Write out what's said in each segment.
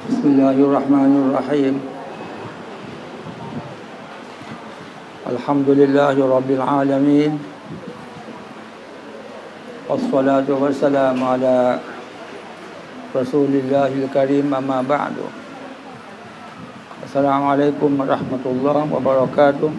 بسم الله الرحمن الرحيم الحمد لله رب العالمين والصلاة والسلام على رسول الله الكريم أما بعد السلام عليكم ورحمة الله وبركاته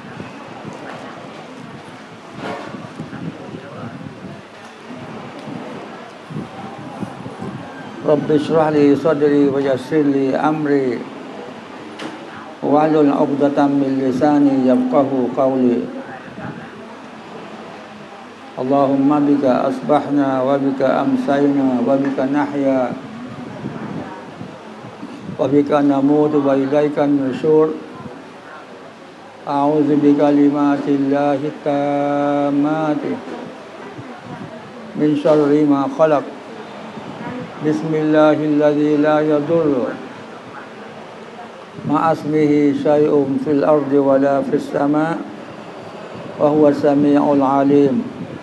رب اشرح لي صدري ويسر لي أمري واحلل عقدة من لساني يفقهوا قولي اللهم بك أصبحنا وبك أمسينا وبك نحيا وبك نموت وإليك النشور أعوذ بكلمات الله التامات من شر ما خلق بسم الله الذي لا يضر مع اسمه شيء في الأرض ولا في السماء وهو السميع العليم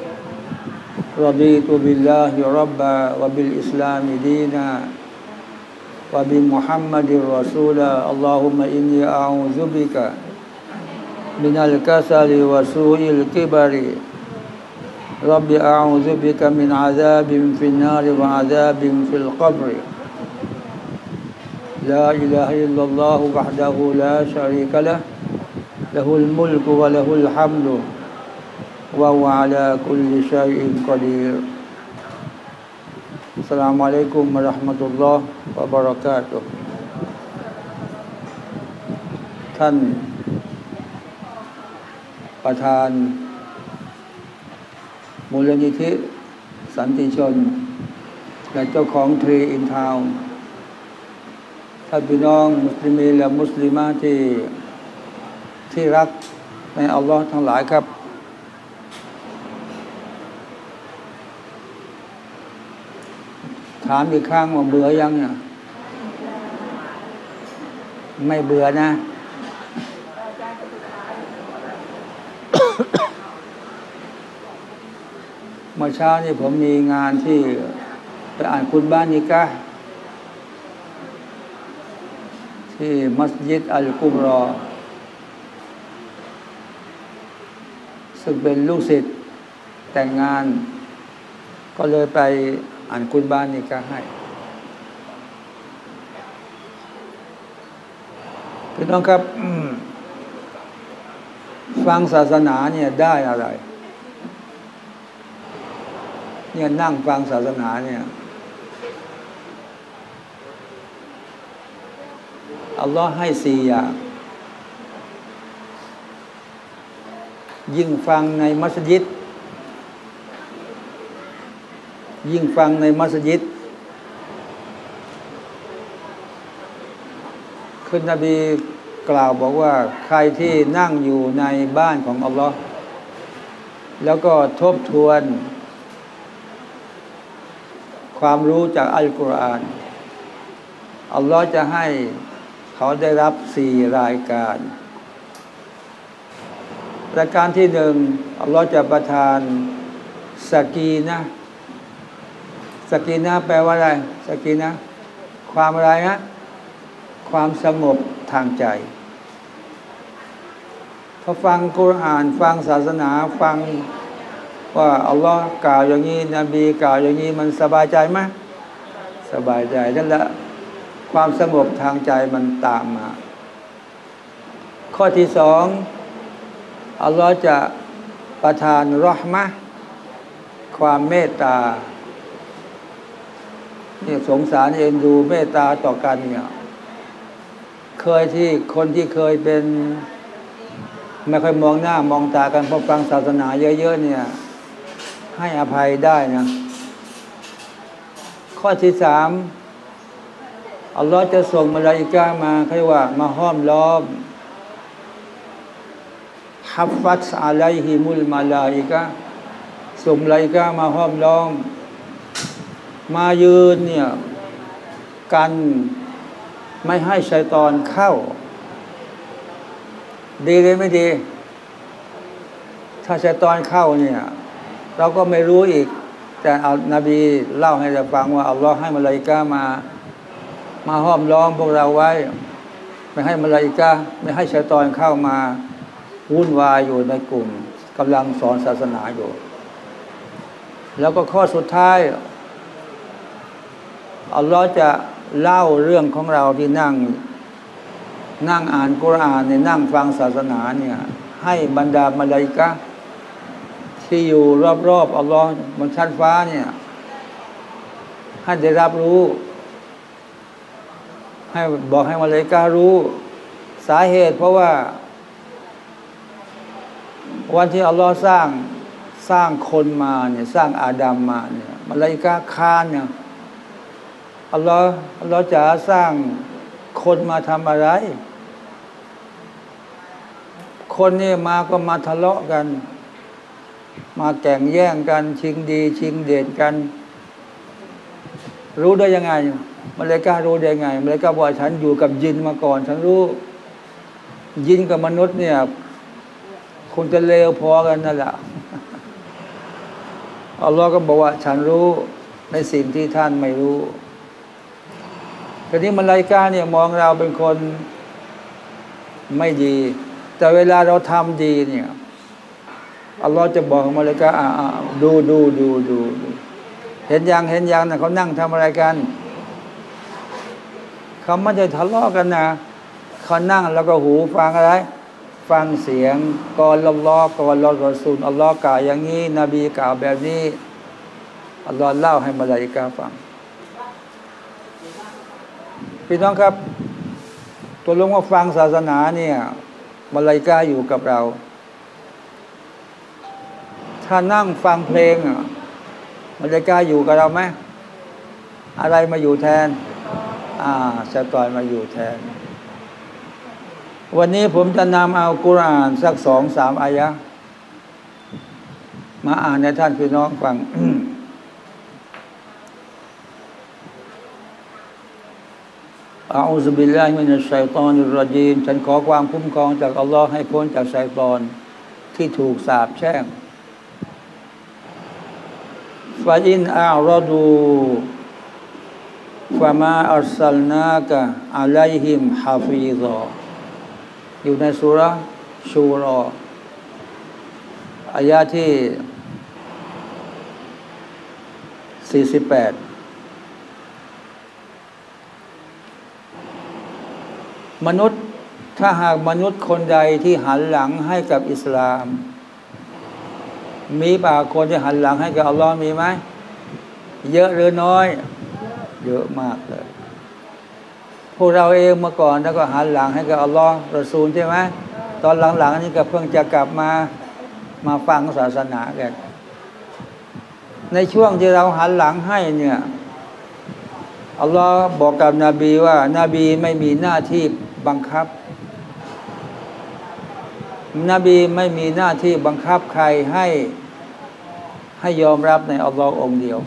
رضيت بالله ربا وبالإسلام دينا وبمحمد رسولا اللهم إني أعوذ بك من الكسل وسوء الكبر رب أعوذ بك من عذاب في النار وعذاب في القبر لا إله إلا الله وحده لا شريك له له الملك وله الحمد وهو على كل شيء قدير السلام عليكم ورحمة الله وبركاته ท่านประธานมูลนิธิสันติชนและเจ้าของทรีอินทาวน์ท่านพี่น้องมุสลิมีและมุสลิมาที่รักในอัลลอฮ์ทั้งหลายครับถามอีกครั้งว่าเบื่อยังเนี่ยไม่เบื่อนะเมื่อเช้านี่ผมมีงานที่ไปอ่านคุตบะห์นิกะห์ที่มัสยิดอัลกุบรอซึ่งเป็นลูกศิษย์แต่งงานก็เลยไปอ่านคุตบะห์นิกะห์ให้พี่น้องครับฟังศาสนาเนี่ยได้อะไรเนี่ยนั่งฟังศาสนาเนี่ยอัลลอฮ์ให้4 อย่างยิ่งฟังในมัสยิดยิ่งฟังในมัสยิดคุณนบีกล่าวบอกว่าใครที่นั่งอยู่ในบ้านของอัลลอฮ์แล้วก็ทบทวนความรู้จากอัลกุรอานอัลลอฮ์จะให้เขาได้รับ4 รายการรายการที่1อัลลอฮ์จะประทานสกีนะห์สกีนะห์แปลว่าอะไรสกีนะห์ความอะไรนะความสงบทางใจพอฟังกุรอานฟังศาสนาฟังว่าอัลลอฮ์กล่าวอย่างนี้นบีกล่าวอย่างนี้มันสบายใจไหมสบายใจนั่นแหละความสงบทางใจมันตามมาข้อที่2อัลลอฮ์จะประทานเราะห์มะห์ความเมตตาเนี่ยสงสารเอ็นดูเมตตาต่อกันเนี่ยเคยที่คนที่เคยเป็นไม่ค่อยมองหน้ามองตากันพอฟังศาสนาเยอะๆเนี่ยให้อภัยได้นะข้อที่3อัลลอฮ์จะส่งมลาอิกะฮ์มาเขาเรียกว่ามาห้อมล้อมฮัฟฟัตอะลัยฮิมุลมาลาอิกะฮ์ส่งมลาอิกะฮ์มาห้อมล้อมมายืนเนี่ยกันไม่ให้ชัยฏอนเข้าดีหรือไม่ดีถ้าชัยฏอนเข้าเนี่ยเราก็ไม่รู้อีก แต่นบีเล่าให้เราฟังว่าอัลลอฮ์ให้มลาอิกะฮ์มามาห้อมล้อมพวกเราไว้ไม่ให้มลาอิกะห์ไม่ให้ชัยฏอนเข้ามาวุ่นวายอยู่ในกลุ่มกำลังสอนศาสนาอยู่แล้วก็ข้อสุดท้ายอัลลอฮ์จะเล่าเรื่องของเราที่นั่งอ่านกุรอานเนี่ยนั่งฟังศาสนาเนี่ยให้บรรดามลาอิกะห์ที่อยู่รอบๆอัลลอฮ์บนชั้นฟ้าเนี่ยให้ได้รับรู้ให้บอกให้มลาอิกะห์รู้สาเหตุเพราะว่าวันที่อัลลอฮ์สร้างคนมาเนี่ยสร้างอาดัมมาเนี่ยมลาอิกะห์ค้านเนี่ยอัลลอฮ์จะสร้างคนมาทำอะไรคนนี่มาก็มาทะเลาะกันมาแข่งแย่งกันชิงดีชิงเด่นกันรู้ได้ยังไงมลาอิกะห์รู้ได้ยังไงมลาอิกะห์บอกฉันอยู่กับยินมาก่อนฉันรู้ยินกับมนุษย์เนี่ยคงจะเลวพอกันนั่นแหละอัลลอฮ์ก็บอกว่าฉันรู้ในสิ่งที่ท่านไม่รู้ทีนี้มลาอิกะห์เนี่ยมองเราเป็นคนไม่ดีแต่เวลาเราทำดีเนี่ยอัลลอฮ์จะบอกมลาอิกะห์ดูเห็นยังนะเขานั่งทำอะไรกันเขาไม่ได้ทะเลาะกันนะเขานั่งแล้วก็หูฟังอะไรฟังเสียงกอลอัลลอฮ์กอลรอซูลอัลลอฮ์กล่าวอย่างนี้นบีกล่าวแบบนี้อัลลอฮ์เล่าให้มลาอิกะห์ฟังพี่น้องครับตัวลงว่าฟังศาสนาเนี่ยมลาอิกะห์อยู่กับเราถ้านั่งฟังเพลงมลาอิกะห์อยู่กับเราไหมอะไรมาอยู่แทนชัยฏอนมาอยู่แทนวันนี้ผมจะนำเอากุรอานสัก2-3 อายะห์มาอ่านให้ท่านพี่น้องฟัง อะอูซุบิลลาฮิมินัชชัยฏอนิรเราะญีมฉันขอความคุ้มครองจากอัลลอฮ์ให้พ้นจากชัยฏอนที่ถูกสาปแช่งฟะอินอาเราะดูฟะมาอัรซัลนากะอะลัยฮิมฮะฟีซออยู่ในซูเราะห์ชูรออายะที่48มนุษย์ถ้าหากมนุษย์คนใดที่หันหลังให้กับอิสลามมีป่าคนที่หันหลังให้กับอัลลอฮ์มีไหมเยอะหรือน้อยเยอะมากเลยพวกเราเองเมื่อก่อนแล้วก็หันหลังให้กับอัลลอฮ์รอซูลใช่ไหมตอนหลังๆนี่ก็เพิ่งจะกลับมาฟังศาสนากันในช่วงที่เราหันหลังให้เนี่ยอัลลอฮ์บอกกับนบีว่านาบีไม่มีหน้าที่บังคับนบีไม่มีหน้าที่บังคับใครให้ยอมรับในอัลลอฮ์องค์เดียว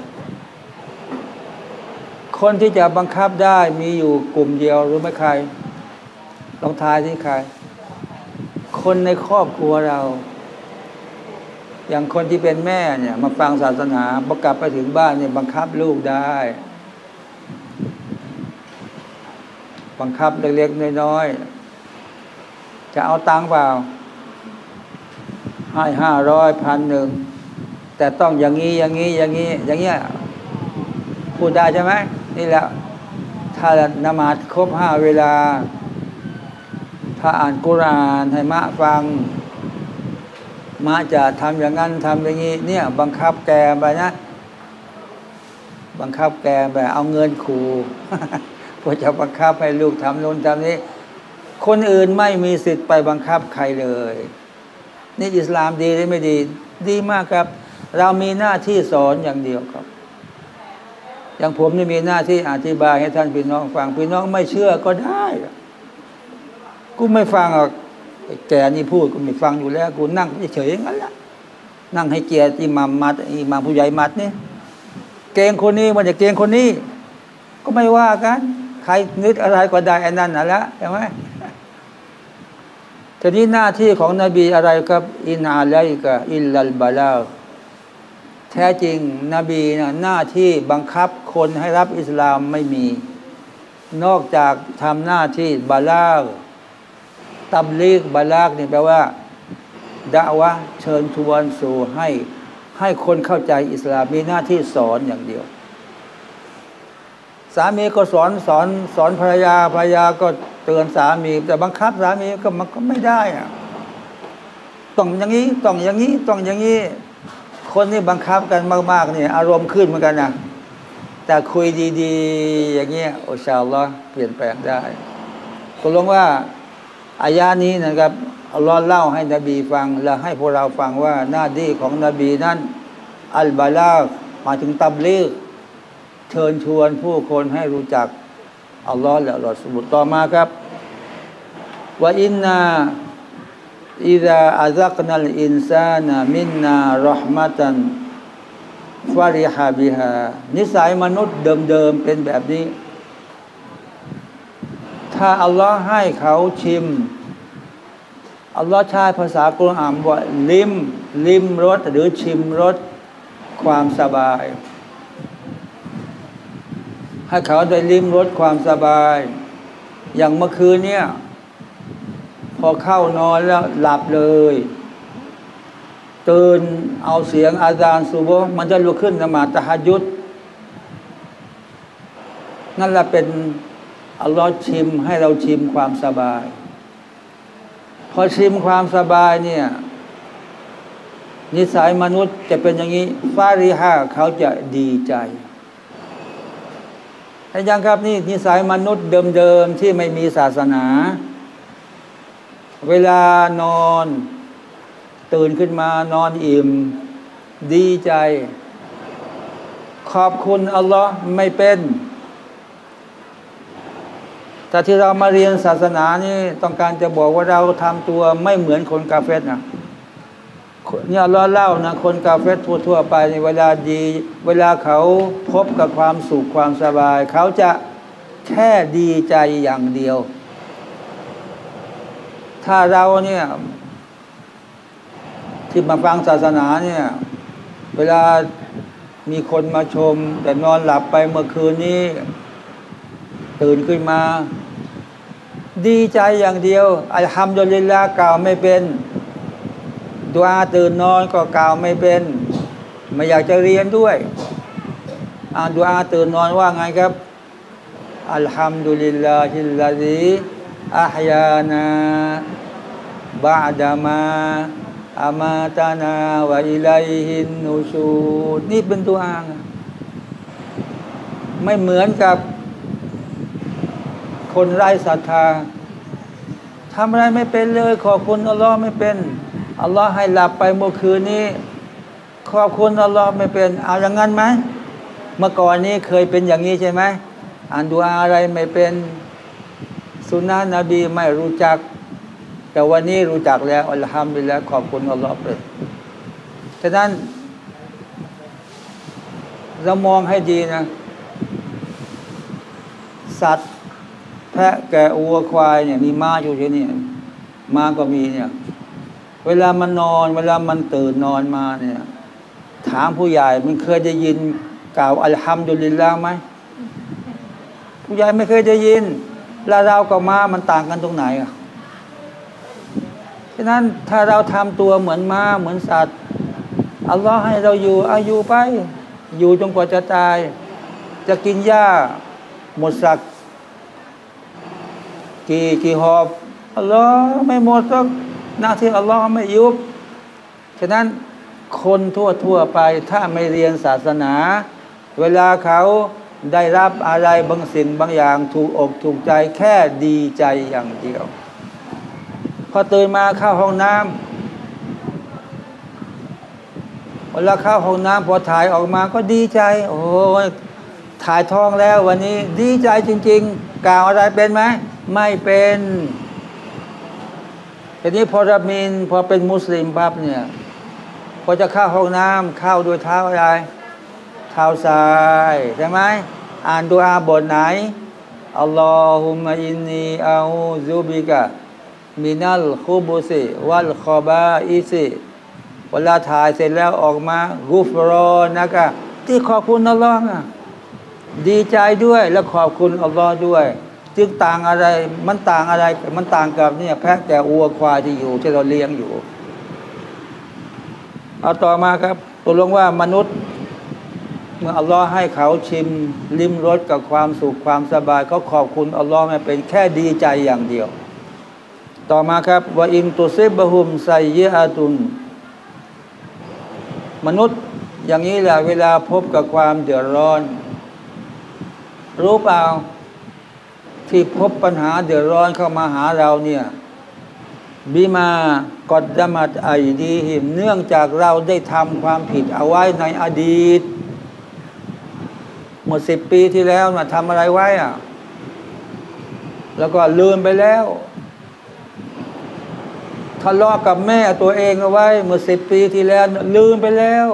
คนที่จะบังคับได้มีอยู่กลุ่มเดียวรู้ไหมใครลองทายที่ใครคนในครอบครัวเราอย่างคนที่เป็นแม่เนี่ยมาฟังศาสนาพอกลับไปถึงบ้านเนี่ยบังคับลูกได้บังคับเล็กๆน้อยๆจะเอาตังค์เปล่าให้500 1,000แต่ต้องอย่างนี้อย่างเงี้ยพูดได้ใช่ไหมนี่แหละถ้านมาศครบ5 เวลาถ้าอ่านกุรอานให้มะฟังมะจะทำอย่างนั้นทำอย่างนี้เนี่ยบังคับแกไปนะบังคับแกไปเอาเงินขู่เพื่อจะบังคับให้ลูกทำโน่นทำนี้คนอื่นไม่มีสิทธิ์ไปบังคับใครเลยนี่อิสลามดีหรือไม่ดีดีมากครับเรามีหน้าที่สอนอย่างเดียวครับอย่างผมนี่มีหน้าที่อธิบายให้ท่านพี่น้องฟังพี่น้องไม่เชื่อก็ได้กูไม่ฟังหรอกแกนี่พูดกูไม่ฟังอยู่แล้วกูนั่งเฉยๆอย่างนั้นแหละนั่งให้เกียรติอิหม่ามผู้ใหญ่มัดนี่เกรงคนนี้มันจะเกรงคนนี้ก็ไม่ว่ากันใครนึกอะไรก็ได้อันนั้นน่ะละใช่ไหมทีนี้หน้าที่ของนบีอะไรครับอินอาลัยกะอิลลัลบาลาแท้จริงนบีนะหน้าที่บังคับคนให้รับอิสลามไม่มีนอกจากทำหน้าที่บาลากตับลีกบาลากนี่แปลว่าดะวะเชิญชวนสู่ให้คนเข้าใจอิสลามมีหน้าที่สอนอย่างเดียวสามีก็สอนภรรยาก็เตือนสามีแต่บังคับสามีก็มันก็ไม่ได้อะต้องอย่างนี้ต้องอย่างนี้ต้องอย่างนี้คนนี่บังคับกันมากๆเนี่ยอารมณ์ขึ้นเหมือนกันนะแต่คุยดีๆอย่างเงี้ยอินชาอัลลอฮ์เปลี่ยนแปลงได้ตกลงว่าอายะนี้นะครับอัลลอฮ์เล่าให้นบีฟังและให้พวกเราฟังว่าหน้าที่ของนบีนั้นอัลบาลามาถึงตับลีกเชิญชวนผู้คนให้รู้จักอัลลอฮ์และรอซูลต่อมาครับว่าอินนาอิซาอัซักนัลอินซานะมินนาเราะห์มะตันฟาริฮะบิฮานิสัยมนุษย์เดิมๆเป็นแบบนี้ถ้าอัลลอฮ์ให้เขาชิมอัลลอฮ์ใช้ภาษากุรอานว่าลิมรสหรือชิมรสความสบายให้เขาได้ลิ้มรสความสบายอย่างเมื่อคืนเนี่ยพอเข้านอนแล้วหลับเลยตื่นเอาเสียงอาซานซุบฮ์มันจะลุกขึ้นนมาตะฮัจญุดนั่นแหละเป็นอัลลอฮ์ชิมให้เราชิมความสบายพอชิมความสบายเนี่ยนิสัยมนุษย์จะเป็นอย่างนี้ฟาริฮะเขาจะดีใจแต่ยังครับนี่นิสัยมนุษย์เดิมๆที่ไม่มีศาสนาเวลานอนตื่นขึ้นมานอนอิ่มดีใจขอบคุณอัลลอฮ์ไม่เป็นแต่ที่เรามาเรียนศาสนานี่ต้องการจะบอกว่าเราทำตัวไม่เหมือนคนกาเฟรนะเนี่ยอัลลอฮ์เล่านะคนกาเฟรทั่วไปในเวลาดีเวลาเขาพบกับความสุขความสบายเขาจะแค่ดีใจอย่างเดียวถ้าเราเนี่ยที่มาฟังศาสนาเนี่ยเวลามีคนมาชมแต่นอนหลับไปเมื่อคืนนี้ตื่นขึ้นมาดีใจอย่างเดียวอัลฮัมดุลิลลาห์กล่าวไม่เป็นดุอาตื่นนอนก็กล่าวไม่เป็นไม่อยากจะเรียนด้วยดุอาตื่นนอนว่าไงครับอัลฮัมดุลิลลาฮิลลาซีอะฮยานาบะดะมาอามาตานาวะอิลัยฮินนูชูดนี่เป็นดุอาไม่เหมือนกับคนไร้ศรัทธาทำอะไรไม่เป็นเลยขอบคุณอัลลอฮ์ไม่เป็นอัลลอฮ์ให้หลับไปเมื่อคืนนี้ขอบคุณอัลลอฮ์ไม่เป็นเอาอย่างนั้นไหมเมื่อก่อนนี้เคยเป็นอย่างนี้ใช่ไหมอ่านดุอาอะไรไม่เป็นสุนนะนบีไม่รู้จักแต่วันนี้รู้จักแล้วอัลฮัมดุลิลละห์ขอบคุณอัลลอฮ์เป็นฉะนั้นเรามองให้ดีนะสัตว์แพะแกะวัวควายเนี่ยมีม้าอยู่ที่นี่ม้าก็มีเนี่ยเวลามันนอนเวลามันตื่นนอนมาเนี่ยถามผู้ใหญ่มันเคยได้ยินกล่าวอัลฮัมดุลิลละห์ไหมผู้ใหญ่ไม่เคยได้ยินแล้วเรากับม้ามันต่างกันตรงไหนอ่ะฉะนั้นถ้าเราทำตัวเหมือนม้าเหมือนสัตว์อัลลอฮ์ให้เราอยู่อายุไปอยู่จนกว่าจะตายจะกินหญ้าหมดสักกี่หอบอัลลอฮ์ไม่หมดสักหน้าที่อัลลอฮ์ไม่ยุบฉะนั้นคนทั่วไปถ้าไม่เรียนศาสนาเวลาเขาได้รับอะไรบางสิ่งบางอย่างถูกอกถูกใจแค่ดีใจอย่างเดียวพอตื่นมาเข้าห้องน้ำเวลาเข้าห้องน้ำพอถ่ายออกมาก็ดีใจโอ้ยถ่ายท้องแล้ววันนี้ดีใจจริงๆกล่าวอะไรเป็นไหมไม่เป็นทีนี้พอเป็นมุสลิมปั๊บเนี่ยพอจะเข้าห้องน้ำเข้าด้วยเท้าอะไรเท้าซ้ายใช่ไหมอ่านดุอาบทไหนอัลลอฮุมะอินนีอาอูซุบิกะมินัลคุบุซิวัลคอบาอิซิเวลาถ่ายเสร็จแล้วออกมากุฟรอนะคะที่ขอบคุณอัลลอฮ์ดีใจด้วยและขอบคุณอัลลอฮ์ด้วยจึงต่างอะไรมันต่างอะไรมันต่างกับเนี่ยแพะแกะวัวควายที่อยู่ที่เราเลี้ยงอยู่เอาต่อมาครับตกลงว่ามนุษย์เมื่ออัลลอฮ์ให้เขาชิมลิ้มรสกับความสุขความสบายเขาขอบคุณอัลลอฮ์ไม่เป็นแค่ดีใจอย่างเดียวต่อมาครับว่าอินตุซิบะฮุมไซยะอาตุนมนุษย์อย่างนี้แหละเวลาพบกับความเดือดร้อนรู้เปล่าที่พบปัญหาเดือดร้อนเข้ามาหาเราเนี่ยบิมากอดดะมัดไอดีหิมเนื่องจากเราได้ทำความผิดเอาไว้ในอดีตเมื่อ10 ปีที่แล้วมาทำอะไรไว้อะแล้วก็ลืมไปแล้วทะเลาะกับแม่ตัวเองเอาไว้เมื่อ10 ปีที่แล้วลืมไปแล้ว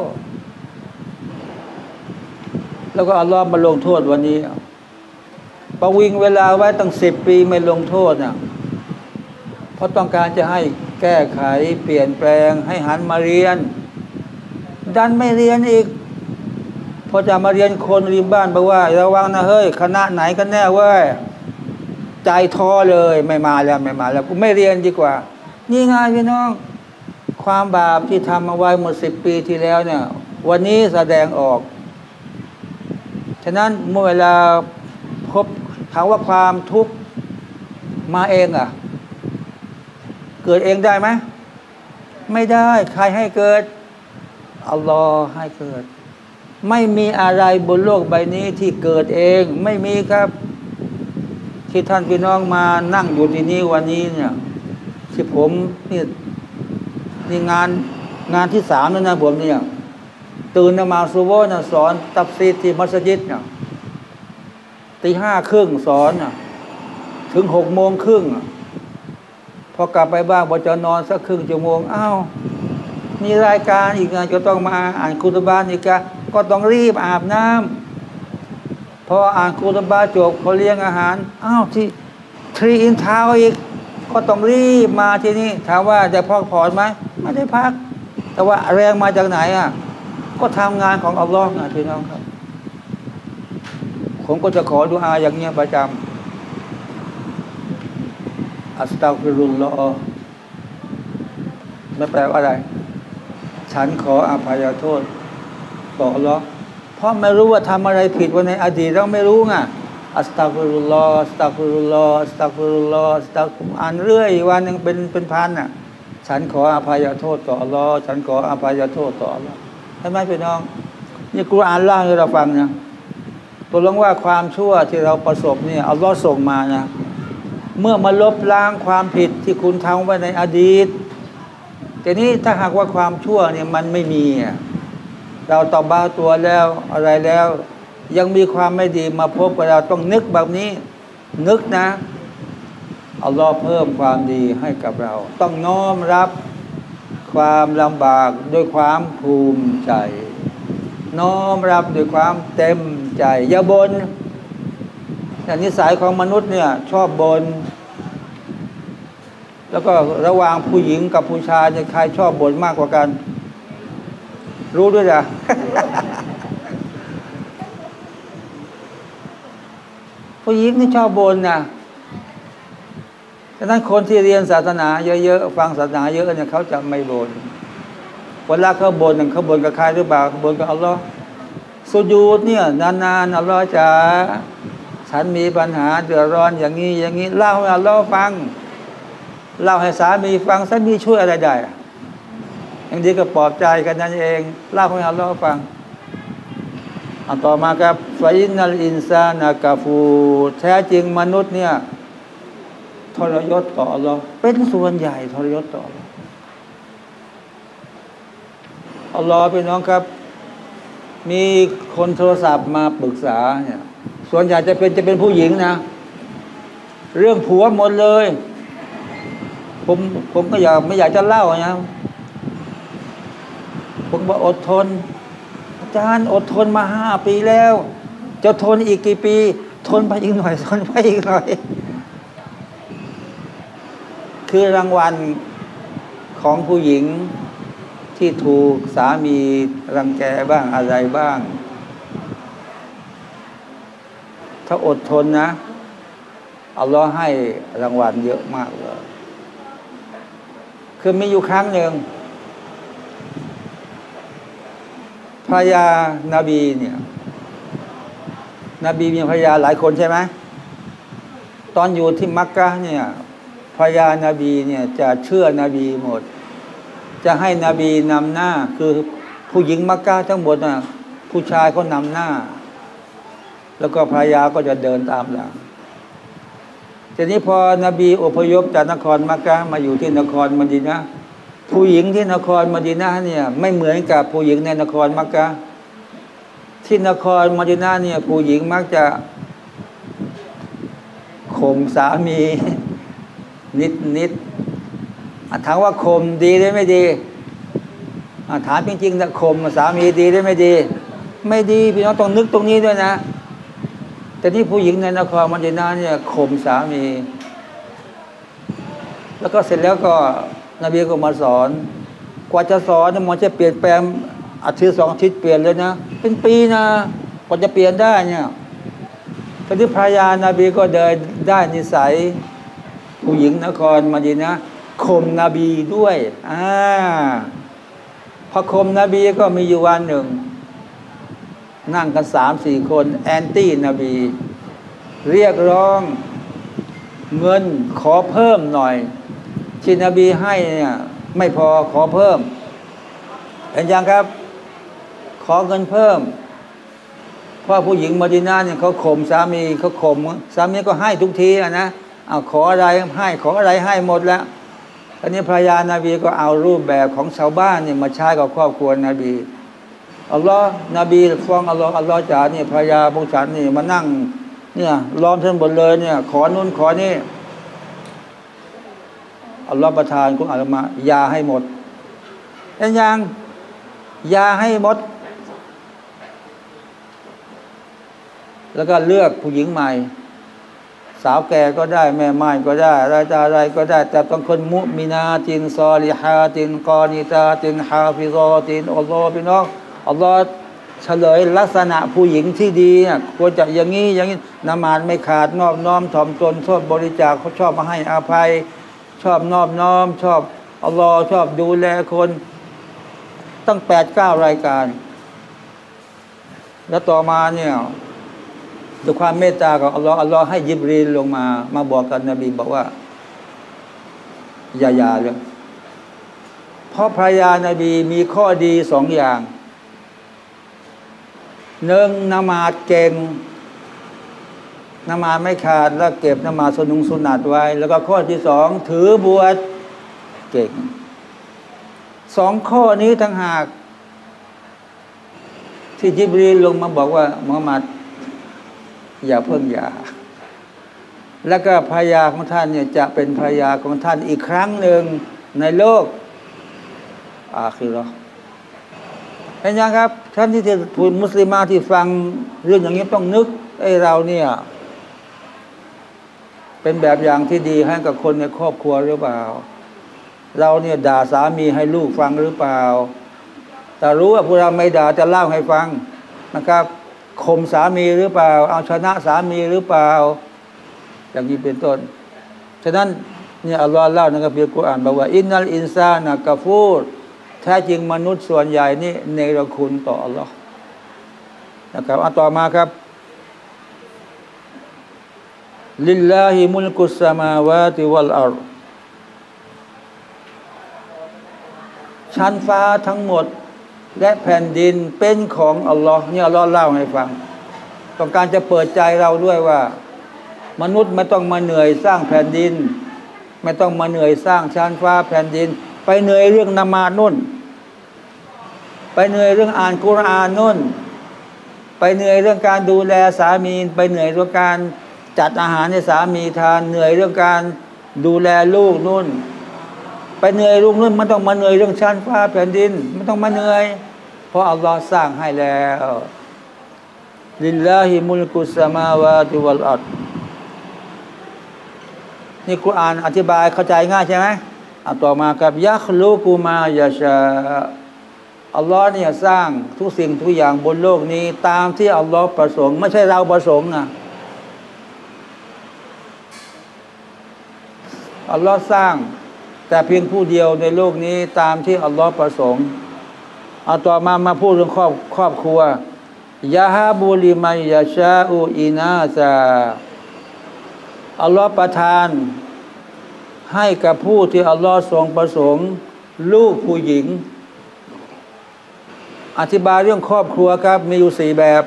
แล้วก็อัลลอฮ์มาลงโทษวันนี้ประวิงเวลาไว้ตั้ง10 ปีไม่ลงโทษน่ะเพราะต้องการจะให้แก้ไขเปลี่ยนแปลงให้หันมาเรียนดันไม่เรียนอีกพอจะมาเรียนคนริมบ้านบอกว่าระวังนะเฮ้ยคณะไหนกันแน่เว้ยใจท้อเลยไม่มาแล้วกูไม่เรียนดีกว่านี่ไงพี่น้องความบาปที่ทำเอาไว้เมื่อ10 ปีที่แล้วเนี่ยวันนี้แสดงออกฉะนั้นเมื่อเวลาพบถามว่าความทุกข์มาเองอ่ะเกิดเองได้ไหมไม่ได้ใครให้เกิดอัลลอฮ์ให้เกิดไม่มีอะไรบนโลกใบนี้ที่เกิดเองไม่มีครับที่ท่านพี่น้องมานั่งอยู่ที่นี่วันนี้เนี่ยที่ผมนี่งานที่3แล้วนะผมเนี่ยตื่นนมาซุโวนะสอนตัฟซีรที่มัสยิดเนี่ยตี 5:30สอนถึง6:30พอกลับไปบ้านพอจะนอนสักครึ่งชั่วโมงอ้าวมีรายการอีกงานก็ต้องมาอ่านคุตบะนี่ก็ต้องรีบอาบน้ำพออ่านคุตบะจบเขาเลี้ยงอาหารอ้าวที่ทรีอินทาวอีกก็ต้องรีบมาที่นี่ถามว่าจะพักผ่อนไหมไม่ได้พักแต่ว่าแรงมาจากไหนก็ทำงานของอัลลอฮ์นะพี่น้องครับผมก็จะขอดุอาอย่างเงี้ยประจำอัสตัฆฟิรุลลอฮ์ไม่แปลว่าอะไรฉันขออภัยโทษต่ออัลลอฮ์เพราะไม่รู้ว่าทำอะไรผิดวันในอดีตเราไม่รู้ไงอัสตัฆฟิรุลลอฮ์อัสตัฆฟิรุลลอฮ์อัสตัฆฟิรุลลอฮ์อัสตัฆอ่านเรื่อยวันนึงเป็นพันฉันขออภัยโทษต่ออัลลอฮ์ฉันขออภัยโทษต่ออัลลอฮ์ใช่ไหมพี่น้องนี่กุรอานเล่าให้เราฟังนะตกลงว่าความชั่วที่เราประสบเนี่ยอัลลอฮ์ส่งมานะเมื่อมาลบล้างความผิดที่คุณทำไว้ในอดีตแต่นี้ถ้าหากว่าความชั่วเนี่ยมันไม่มีเราตอบ้าตัวแล้วอะไรแล้วยังมีความไม่ดีมาพบกับเราต้องนึกแบบนี้นึกนะอัลลอฮ์เพิ่มความดีให้กับเราต้องน้อมรับความลำบากด้วยความภูมิใจน้อมรับด้วยความเต็มใจอย่าบ่นแต่นิสัยของมนุษย์เนี่ยชอบบ่นแล้วก็ระหว่างผู้หญิงกับผู้ชายเนี่ยใครชอบบ่นมากกว่ากันรู้ด้วยจ้ะ ผู้หญิงนี่ชอบบ่นนะฉะนั้นคนที่เรียนศาสนาเยอะๆฟังศาสนาเยอะเนี่ยเขาจะไม่บ่นเวลาเขาบ่นเขาบ่นกับใครหรือเปล่าบ่นกับอัลลอฮ์สุญูดเนี่ยนานๆอัลลอฮ์จ๋าฉันมีปัญหาเดือดร้อนอย่างนี้เล่าให้อัลลอฮ์ฟังเล่าให้สามีฟังสามีช่วยอะไรได้อย่างนี้ก็ปลอบใจกันนั่นเองเล่าให้อัลลอฮ์ฟังต่อมาครับฟาอินนัลอินซานะกาฟูแท้จริงมนุษย์เนี่ยทรยศต่ออัลลอฮ์เป็นส่วนใหญ่ทรยศต่ออัลลอฮ์พี่น้องครับมีคนโทรศัพท์มาปรึกษาเนี่ยส่วนใหญ่จะเป็นผู้หญิงนะเรื่องผัวหมดเลยผมก็ไม่อยากจะเล่านะผมบอกอดทนอาจารย์อดทนมา5 ปีแล้วจะทนอีกกี่ปีทนไปอีกหน่อยทนไปอีกหน่อยคือรางวัลของผู้หญิงที่ถูกสามีรังแกบ้างอะไรบ้างถ้าอดทนนะอัลลอฮ์ให้รางวัลเยอะมากเลยคือมีอยู่ครั้งหนึ่งภรรยานาบีเนี่ยนบีมีภรรยาหลายคนใช่ไหมตอนอยู่ที่มักกะเนี่ยภรรยานาบีเนี่ยจะเชื่อนบีหมดจะให้นบีนำหน้าคือผู้หญิงมักกะทั้งหมดน่ะผู้ชายเขานำหน้าแล้วก็ภรรยาก็จะเดินตามหลังทีนี้พอนบีอพยพจากนครมักกะมาอยู่ที่นครมะดีนะห์ผู้หญิงที่นครมะดีนะห์เนี่ยไม่เหมือนกับผู้หญิงในนครมักกะที่นครมะดีนะห์เนี่ยผู้หญิงมักจะข่มสามีนิดถามว่าข่มดีหรือไม่ดีถามจริงๆนะข่มสามีดีหรือไม่ดีไม่ดีพี่น้องต้องนึกตรงนี้ด้วยนะแต่ที่ผู้หญิงในนครมะดีนะห์เนี่ยข่มสามีแล้วก็เสร็จแล้วก็นบีก็มาสอนกว่าจะสอนมันจะเปลี่ยนแปลงอาทิตย์2 อาทิตย์เปลี่ยนเลยนะเป็นปีนะกว่าจะเปลี่ยนได้เนี่ยตอนที่ภรรยานาบีก็เดินได้นิสัยผู้หญิงนครมะดีนะห์ข่มนบีด้วยพอข่มนบีก็มีอยู่วันหนึ่งนั่งกัน3-4 คนแอนตี้นบีเรียกร้องเงินขอเพิ่มหน่อยที่นบีให้เนี่ยไม่พอขอเพิ่มเห็นยังครับขอเงินเพิ่มเพราะผู้หญิงมะดีนะห์เนี่ยเขาข่มสามีเขาข่มสามีก็ให้ทุกทีนะขออะไรให้ขออะไรให้หมดแล้วตอนนี้ภรรยานาบีก็เอารูปแบบของชาวบ้านเนี่ยมาใช้กับครอบครัวนบีอัลลอฮ์นบีฟ้องอัลลอฮ์จ๋าเนี่ยภรรยาพวกฉันนี่มานั่งเนี่ยล้อมทั้งหมดเลยเนี่ยขอนู่นขอนี่อัลลอฮ์ประทานกุรอานมายาให้หมดเห็นยังยาให้หมดแล้วก็เลือกผู้หญิงใหม่สาวแก่ก็ได้แม่ไม้ก็ได้อะไรก็ได้แต่ต้องคนมุมินาตินซอลิฮาตินกอนิตาตินฮาฟิซอตินอัลลอฮ์พี่น้องอัลลอฮ์เฉลยลักษณะผู้หญิงที่ดีควรจะอย่างนี้นมาดไม่ขาดนอบน้อมถ่อมตนชอบบริจาคเขาชอบมาให้อภัยชอบนอบน้อมชอบอัลลอฮ์ชอบดูแลคนตั้ง8-9 รายการแล้วต่อมาเนี่ยด้วยความเมตตาของอัลลอฮ์ให้ยิบรีลลงมาบอกกับนบีบอกว่าอย่าเลยเพราะภรรยานบีมีข้อดี2 อย่าง1นมาดเก่งนมาดไม่ขาดแล้วเก็บนมาดสุนัตไว้แล้วก็ข้อที่2ถือบวชเก่ง2 ข้อนี้ทั้งหากที่ยิบรีลลงมาบอกว่ามุฮัมมัดอย่าเพิ่งหย่าแล้วก็ภรรยาของท่านเนี่ยจะเป็นภรรยาของท่านอีกครั้งหนึ่งในโลกอาคิเราะห์เห็นยังครับท่านที่ผู้มุสลิมาที่ฟังเรื่องอย่างนี้ต้องนึกเราเนี่ยเป็นแบบอย่างที่ดีให้กับคนในครอบครัวหรือเปล่าเราเนี่ยด่าสามีให้ลูกฟังหรือเปล่าแต่รู้ว่าพวกเราไม่ด่าจะเล่าให้ฟังนะครับข่มสามีหรือเปล่าเอาชนะสามีหรือเปล่าอย่างนี้เป็นต้นฉะนั้นเนี่ยอัลลอฮ์เล่าในคัมภีร์กุรอานบอกว่าอินนัลอินซานะกะฟูรแท้จริงมนุษย์ส่วนใหญ่นี่เนรคุณต่ออัลลอฮ์นะครับต่อมาครับลิลลาฮิมุลกุสสมาวาติวัลอัรฎ์ชั้นฟ้าทั้งหมดและแผ่นดินเป็นของอัลลอฮ์เนี่ยอัลลอฮ์เล่าให้ฟังต้องการจะเปิดใจเราด้วยว่ามนุษย์ไม่ต้องมาเหนื่อยสร้างแผ่นดินไม่ต้องมาเหนื่อยสร้างชั้นฟ้าแผ่นดินไปเหนื่อยเรื่องนมาดนู่นไปเหนื่อยเรื่องอ่านกุรอานนู่นไปเหนื่อยเรื่องการดูแลสามีไปเหนื่อยเรื่องการจัดอาหารให้สามีทานเหนื่อยเรื่องการดูแลลูกนู่นไปเหนื่อยลูกนู่นมันต้องมาเหนื่อยเรื่องชั้นฟ้าแผ่นดินไม่ต้องมาเหนื่อยเพราะอัลลอฮ์สร้างให้แล้วลิลลาฮิมุลกุสสมาวาติวัลอัรฎ์นี่กุรอานอธิบายเข้าใจง่ายใช่ไหมต่อมากับยัคลูกุมายาชาอัลลอฮ์เนี่ยสร้างทุกสิ่งทุกอย่างบนโลกนี้ตามที่อัลลอฮ์ประสงค์ไม่ใช่เราประสงค์นะอัลลอฮ์สร้างแต่เพียงผู้เดียวในโลกนี้ตามที่อัลลอฮ์ประสงค์เอาต่อมาพูดเรื่องครอบครัวยาฮาบูลิมัยยาชาอูอินาซาอัลลอฮ์ประทานให้กับผู้ที่อัลลอฮ์ทรงประสงค์ลูกผู้หญิงอธิบายเรื่องครอบครัวครับมีอยู่4แบบ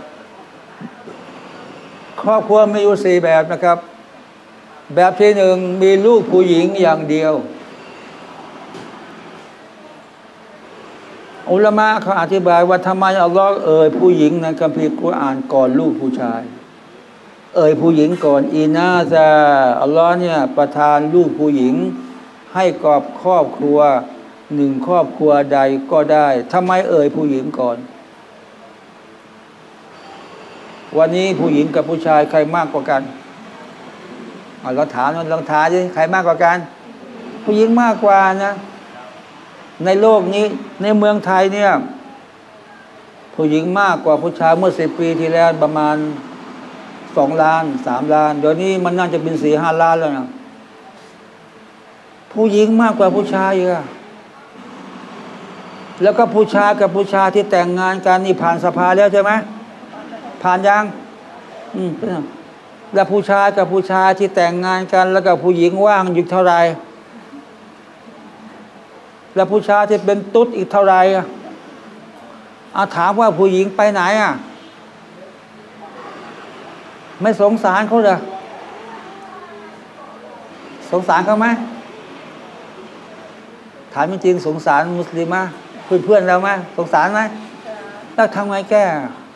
ครอบครัวมีอยู่4แบบนะครับแบบที่1มีลูกผู้หญิงอย่างเดียวอุลามะเขาอธิบายว่าทำไมอัลลอฮ์ผู้หญิงในคัมภีร์กุรอานก่อนลูกผู้ชายผู้หญิงก่อนอีนาซาอัลลอฮ์เนี่ยประทานลูกผู้หญิงให้กับครอบครัว1ครอบครัวใดก็ได้ทำไมผู้หญิงก่อนวันนี้ผู้หญิงกับผู้ชายใครมากกว่ากันเราถามลองท้าดิใครมากกว่ากันผู้หญิงมากกว่านะในโลกนี้ในเมืองไทยเนี่ยผู้หญิงมากกว่าผู้ชายเมื่อ10 ปีที่แล้วประมาณ2 ล้าน3 ล้านเดี๋ยวนี้มันน่าจะเป็น4-5 ล้านแล้วนะผู้หญิงมากกว่าผู้ชายอีกอะแล้วก็ผู้ชายกับผู้ชายที่แต่งงานกันนี่ผ่านสภาแล้วใช่ไหมผ่านยังแล้วผู้ชายกับผู้ชายที่แต่งงานกันแล้วก็ผู้หญิงว่างอยู่เท่าไหร่แล้วผู้ชายที่เป็นตุ๊ดอีกเท่าไหร่ถามว่าผู้หญิงไปไหนไม่สงสารเขาเหรอสงสารเขาไหมถามจริงๆสงสารมุสลิมะเพื่อนเราไหมสงสารไหมแล้วทำไงแก้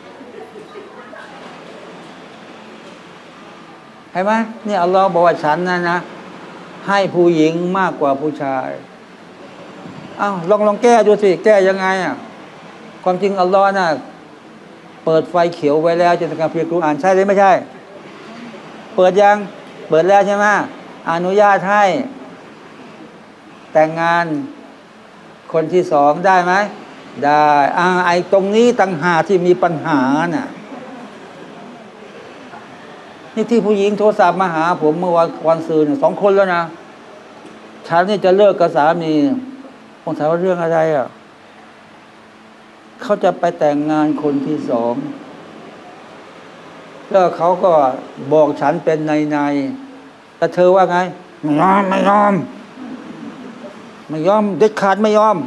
เห็นไหมนี่อัลลอฮ์บอกว่าฉันนะให้ผู้หญิงมากกว่าผู้ชายลองแก้ดูสิแก้ยังไงความจริงอัลลอฮ์น่ะเปิดไฟเขียวไว้แล้วในคัมภีร์กุรอานใช่หรือไม่ใช่เปิดยังเปิดแล้วใช่ไหมอนุญาตให้แต่งงานคนที่2ได้ไหมได้ไอ้ตรงนี้ต่างหากที่มีปัญหาน่ะนี่ที่ผู้หญิงโทรศัพท์มาหาผมเมื่อวันศุกร์2 คนแล้วนะฉันนี่จะเลิกกับสามีผมถามว่าเรื่องอะไรเขาจะไปแต่งงานคนที่2แล้วเขาก็บอกฉันเป็นในแต่เธอว่าไงไม่ยอมเด็ดขาดไม่ยอม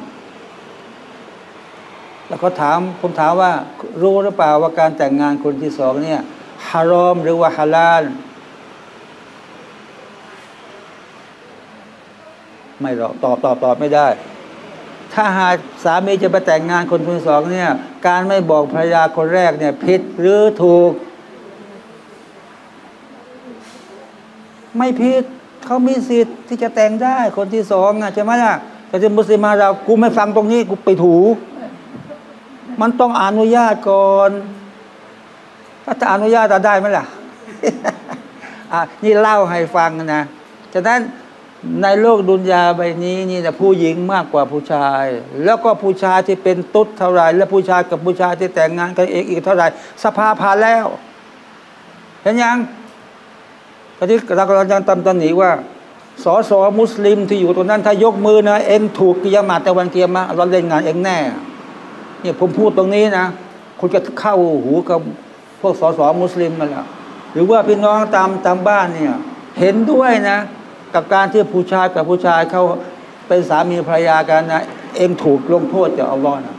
แล้วเขาผมถามว่ารู้หรือเปล่าว่าการแต่งงานคนที่2เนี่ยฮารอมหรือว่าฮาลาลไม่หรอกตอบไม่ได้ถ้าหากสามีจะไปแต่งงานคนที่2เนี่ยการไม่บอกภรรยาคนแรกเนี่ยผิดหรือถูกไม่ผิดเขามีสิทธิ์ที่จะแต่งได้คนที่2ใช่ไหมล่ะแต่เป็นมุสลิมเรากูไม่ฟังตรงนี้กูไปถูมันต้องอนุญาตก่อนถ้าจะอนุญาตได้ไหมล่ะ นี่เล่าให้ฟังนะฉะนั้นในโลกดุนยาใบนี้นี่นะผู้หญิงมากกว่าผู้ชายแล้วก็ผู้ชายที่เป็นตุ๊ดเท่าไรและผู้ชายกับผู้ชายที่แต่งงานกันเองอีกเท่าไรสภาผ่านแล้วเห็นยังตอนนี้เรากำลังยังตำหนิว่าสสมุสลิมที่อยู่ตรงนั้นถ้ายกมือนะเองถูกกิยามะแต่วันเกียรมาเราเล่นงานเองแน่เนี่ยผมพูดตรงนี้นะคุณจะเข้าหูกับพวกสสมุสลิมมาแล้วหรือว่าพี่น้องตามบ้านเนี่ยเห็นด้วยนะกับการที่ผู้ชายกับผู้ชายเขาเป็นสามีภรรยากันนะเองถูกลงโทษจากอัลลอฮ์นะ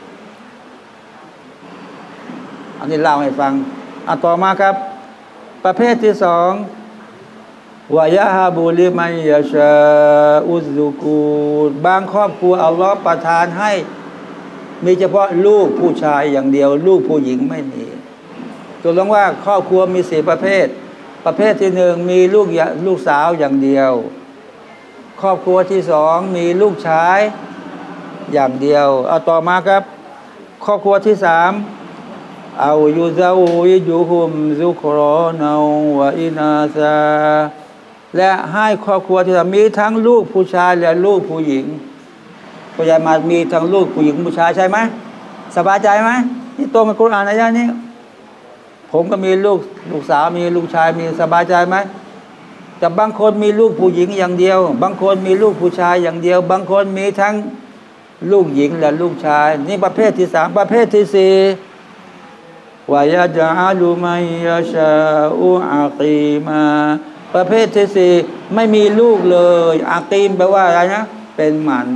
อันนี้เล่าให้ฟังต่อมาครับประเภทที่2วายาฮาบูลิมัยยาชาอุซุกูบางครอบครัวอัลลอฮ์ประทานให้มีเฉพาะลูกผู้ชายอย่างเดียวลูกผู้หญิงไม่มีตัวลงว่าครอบครัวมี4ประเภทที่1มีลูกสาวอย่างเดียวครอบครัวที่2มีลูกชายอย่างเดียวต่อมาครับครอบครัวที่3เอายูซาวิจุฮุมซุครอนาวะอินาซาและให้ครอบครัวที่มีทั้งลูกผู้ชายและลูกผู้หญิงก็จะมามีทั้งลูกผู้หญิงผู้ชายใช่ไหมสบายใจไหมนี่ตรงกับกุรอานอายะนี้ผมก็มีลูกสาวมีลูกชายมีสบายใจไหมแต่บางคนมีลูกผู้หญิงอย่างเดียวบางคนมีลูกผู้ชายอย่างเดียวบางคนมีทั้งลูกหญิงและลูกชายนี่ประเภทที่สามประเภทที่สี่วายาจาลูมัยยาชาอุอากีมาประเภทที่สี่ไม่มีลูกเลยอากีมแปลว่าอะไรนะเป็นหมัน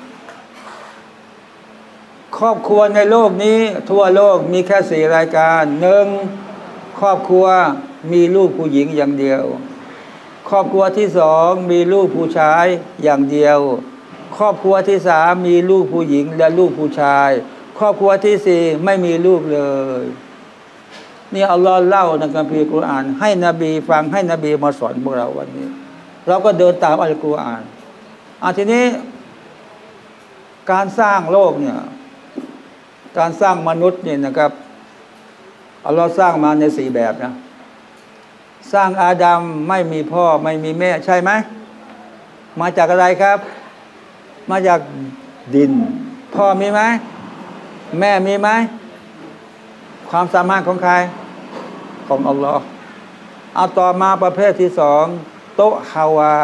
ครอบครัวในโลกนี้ทั่วโลกมีแค่สี่รายการหนึ่งครอบครัวมีลูกผู้หญิงอย่างเดียวครอบครัวที่สองมีลูกผู้ชายอย่างเดียวครอบครัวที่สามมีลูกผู้หญิงและลูกผู้ชายครอบครัวที่สี่ไม่มีลูกเลยนี่อัลลอฮ์เล่าในคัมภีร์กุรอานให้นบีฟังให้นบีมาสอนพวกเราวันนี้เราก็เดินตามอัลกุรอานทีนี้การสร้างโลกเนี่ยการสร้างมนุษย์เนี่ยนะครับอัลลอฮ์สร้างมาในสี่แบบนะสร้างอาดัมไม่มีพ่อไม่มีแม่ใช่ไหมมาจากอะไรครับมาจากดินพ่อมีไหมแม่มีไหมความสามารถของใครของอัลลอฮ์เอาต่อมาประเภทที่สองโตฮาวา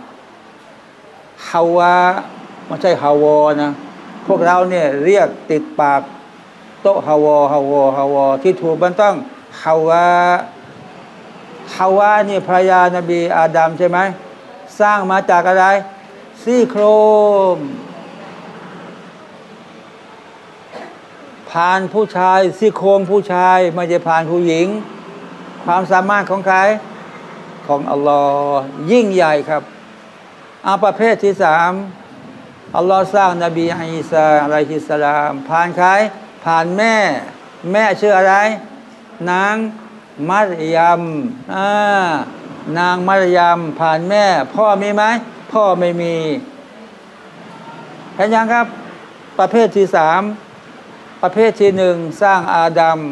ไม่ใช่ฮาวอนะพวกเราเนี่ยเรียกติดปากโตฮาวอที่ถูกมันต้องฮาวานี่ภรรยานบีอาดัมใช่ไหมสร้างมาจากอะไรซี่โครงผ่านผู้ชายซี่โครงผู้ชายไม่ใช่ผ่านผู้หญิงความสามารถของใครของอัลลอฮ์ยิ่งใหญ่ครับประเภทที่สามอัลลอฮ์สร้างนบีอีสาอะลัยฮิสสลามผ่านใครผ่านแม่ชื่ออะไรนางมัรยมนางมัรยมผ่านแม่พ่อมีไหมพ่อไม่มีเห็นยังครับประเภทที่สามประเภทที่หนึ่งสร้างอาดัม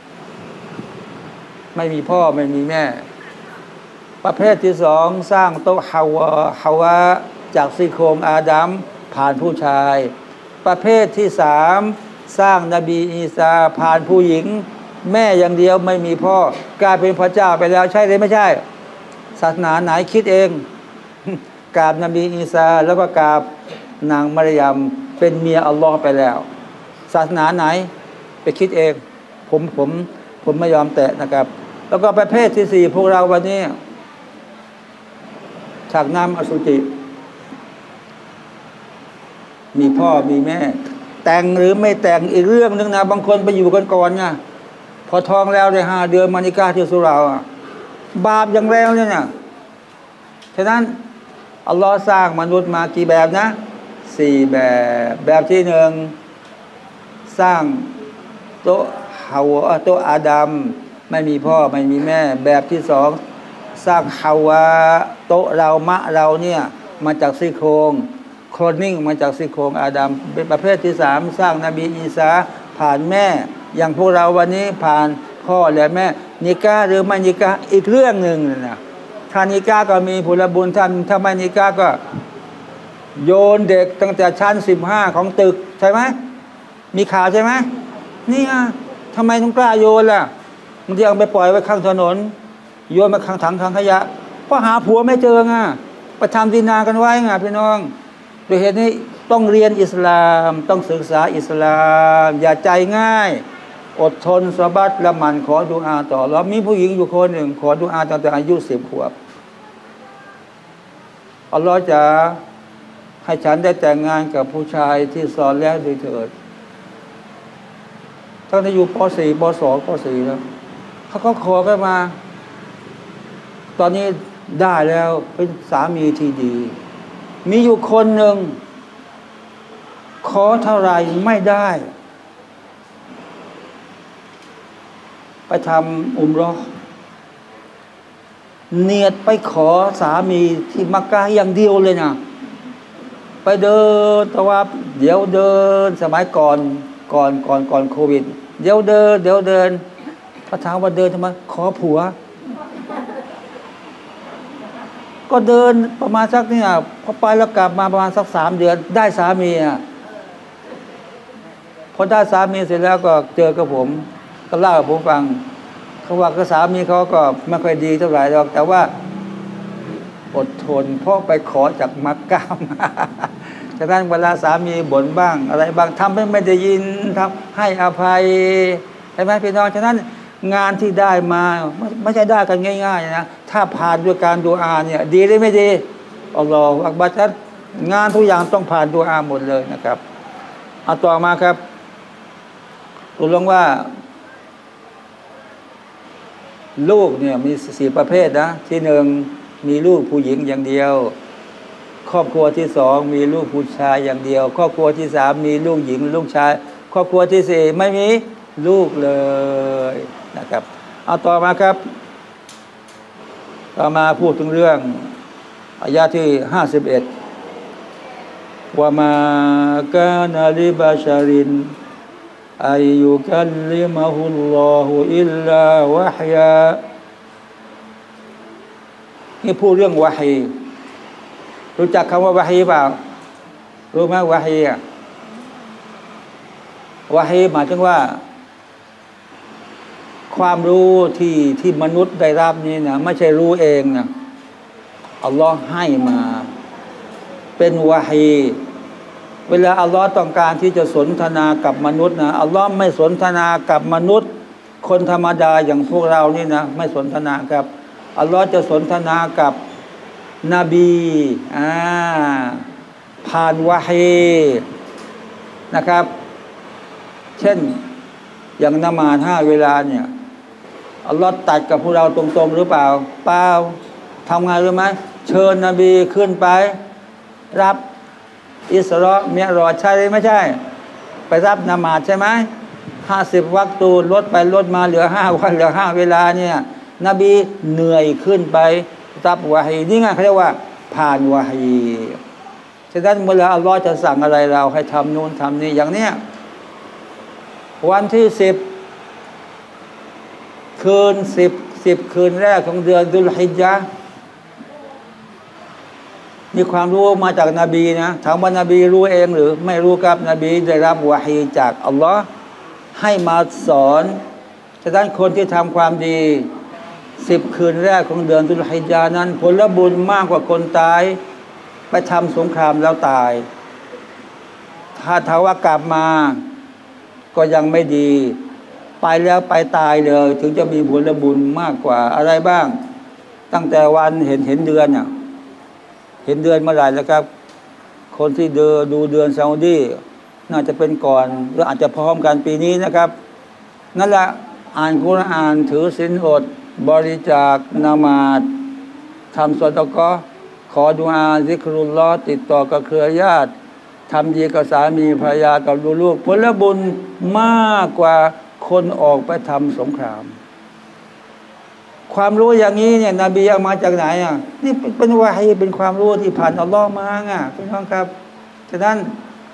ไม่มีพ่อไม่มีแม่ประเภทที่สองสร้างโตฮาวาจากซี่โครงอาดัมผ่านผู้ชายประเภทที่สามสร้างนบีอีสาผ่านผู้หญิงแม่อย่างเดียวไม่มีพ่อกลายเป็นพระเจ้าไปแล้วใช่หรือไม่ใช่ศาสนาไหนคิดเองกราบนบีอีสาแล้วก็กราบนางมารยมเป็นเมียอัลลอฮ์ไปแล้วศาสนาไหนไปคิดเองผมไม่ยอมแตะนะครับแล้วก็ประเภทที่สี่พวกเราวันนี้ฉากน้ำอสุจิมีพ่อมีแม่แต่งหรือไม่แต่งอีกเรื่องนึงนะบางคนไปอยู่กันก่อนไงพอท้องแล้วได้5 เดือนมานิกาที่สุราบาปอย่างแรงเนี่ยนะฉะนั้นอัลลอฮ์สร้างมนุษย์มากี่แบบนะ4แบบที่หนึ่งสร้างโตอาดัมไม่มีพ่อไม่มีแม่แบบที่สองสร้างฮาวาโตเราเนี่ยมาจากซี่โครงโคลนนิ่งมาจากซี่โครงอาดัมเป็นประเภทที่สามสร้างนบีอีสาผ่านแม่อย่างพวกเราวันนี้ผ่านพ่อและแม่นิกาหรือไม่นิกาอีกเรื่องหนึ่งนะถ้านิกาก็มีผลบุญถ้าไม่นิกาก็โยนเด็กตั้งแต่ชั้น15ของตึกใช่ไหมมีข่าวใช่ไหมนี่ทำไมต้องกล้าโยนล่ะบางทีเอาไปปล่อยไว้ข้างถนนโยนมาข้างถังขยะเพราะหาผัวไม่เจอไงไปทำดินากันไว้ไงพี่น้องโดยเหตุนี้ต้องเรียนอิสลามต้องศึกษาอิสลามอย่าใจง่ายอดทนสบัดละมันขอดุอาต่อเรามีผู้หญิงอยู่คนหนึ่งขอดุอาตั้งแต่อายุ10 ขวบอัลลอฮ์จะให้ฉันได้แต่งงานกับผู้ชายที่สอนแล้วโดยเถิดตั้งแต่อยู่ป .4 ป .2 ป .4 แล้วเขาก็ขอกันมาตอนนี้ได้แล้วเป็นสามีที่ดีมีอยู่คนหนึ่งขอเท่าไรไม่ได้ไปทำอุมเราะห์เนียดไปขอสามีที่มักกะฮ์อย่างเดียวเลยนะไปเดินตะวับเดี๋ยวเดินสมัยก่อนโควิดเดี๋ยวเดินพระถามว่าเดินทำไมขอผัวก็เดินประมาณสักเนี่ยพอไปแล้วกลับมาประมาณสัก3 เดือนได้สามีพอได้สามีเสร็จแล้วก็เจอกับผมก็เล่าให้ผมฟังเขาว่าก็สามีเขาก็ไม่ค่อยดีเท่าไหร่หรอกแต่ว่าอดทนเพราะไปขอจากมักกะมาฉะนั้นเวลาสามีบ่นบ้างอะไรบ้างทำให้ไม่ได้ยินทำให้อภัยใช่ไหมพี่น้องฉะนั้นงานที่ได้มาไม่ใช่ได้กันง่ายๆนะถ้าผ่านด้วยการดูอาเนี่ยดีหรือไม่ดีอัลลอฮฺอักบัรฉะนั้นงานทุกอย่างต้องผ่านดูอาหมดเลยนะครับเอาต่อมาครับตกลงว่าลูกเนี่ยมี4ประเภทนะที่หนึ่งมีลูกผู้หญิงอย่างเดียวครอบครัวที่สองมีลูกผู้ชายอย่างเดียวครอบครัวที่สามมีลูกหญิงลูกชายครอบครัวที่สี่ไม่มีลูกเลยนะครับเอาต่อมาครับต่อมาพูดถึงเรื่องอายะที่51ว่ามาการลิบาชารินอายุกัลลิมะฮุลลอฮุอิลลาวะฮยานี่พูดเรื่องวะฮีรู้จักคำว่าวะฮีเปล่ารู้ไหมวะฮีอ่ะวะฮีหมายถึงว่าความรู้ที่มนุษย์ได้รับนี่นะไม่ใช่รู้เองนะอัลลอฮ์ให้มาเป็นวะฮีเวลาอัลลอฮ์ต้องการที่จะสนทนากับมนุษย์นะอัลลอฮ์ไม่สนทนากับมนุษย์คนธรรมดาอย่างพวกเรานี่นะไม่สนทนากับอัลลอฮ์จะสนทนากับนบีผ่านวะฮีนะครับเช่นอย่างนมาศ5 เวลาเนี่ยอัลลอฮ์ตัดกับพวกเราตรงๆหรือเปล่าเปล่าทำไงรู้ไหมเชิญนบีขึ้นไปรับอิสราเมียรอดใช่หรือไม่ใช่ไปรับนมาศใช่ไหม50 วักตูลดไปลดมาเหลือ5 วันเหลือ5 เวลาเนี่ยนบีเหนื่อยขึ้นไปรับวะฮีนี่ไงเขาเรียกว่าผ่านวะฮีฉะนั้นเมื่ออัลลอฮ์จะสั่งอะไรเราให้ทำนู่นทำนี่อย่างเนี้ยวันที่10 คืน10 คืนแรกของเดือนดุลฮิจญะห์มีความรู้มาจากนบีนะถามว่านบีรู้เองหรือไม่รู้ครับนบีได้รับวะฮีจากอัลลอฮ์ให้มาสอนฉะนั้นคนที่ทำความดี10 คืนแรกของเดือนดุลฮิจญะห์นั้นผลบุญมากกว่าคนตายไปทำสงครามแล้วตายถ้าว่ากลับมาก็ยังไม่ดีไปแล้วไปตายเลยถึงจะมีผลบุญมากกว่าอะไรบ้างตั้งแต่วันเห็นเดือนเนี่ยเห็นเดือนเมื่อไหร่แล้วครับคนที่ดูเดือนซาอุดีน่าจะเป็นก่อนหรืออาจจะพร้อมกันปีนี้นะครับนั่นแหละอ่านกุรอานถือศีลอดบริจาคนามาศทำซอดะกอฮ์ขอดุอาซิกรุลลอฮ์ติดต่อกับเครือญาติทำดีกับสามีภรรยากับลูกผลบุญมากกว่าคนออกไปทำสงครามความรู้อย่างนี้เนี่ยนบีเอามาจากไหนอ่ะนี่เป็นวะฮีเป็นความรู้ที่ผ่านอัลลอฮ์มาไงพี่น้องครับฉะนั้น